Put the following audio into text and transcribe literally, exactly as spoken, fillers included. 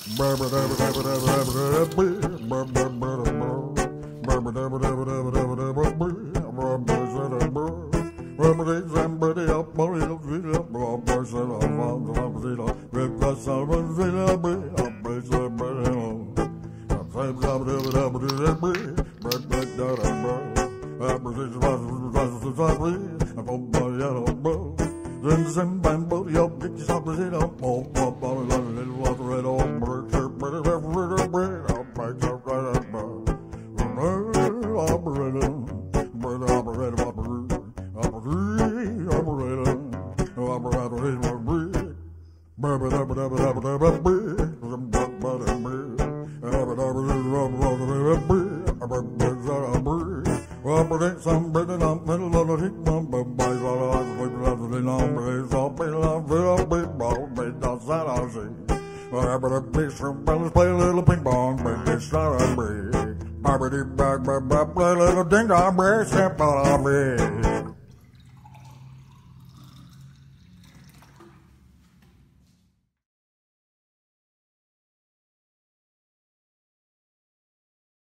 Play a little ping pong, baby, start a break. Barbie, bag, bag, bag, play a little ding dong, break, step on a break.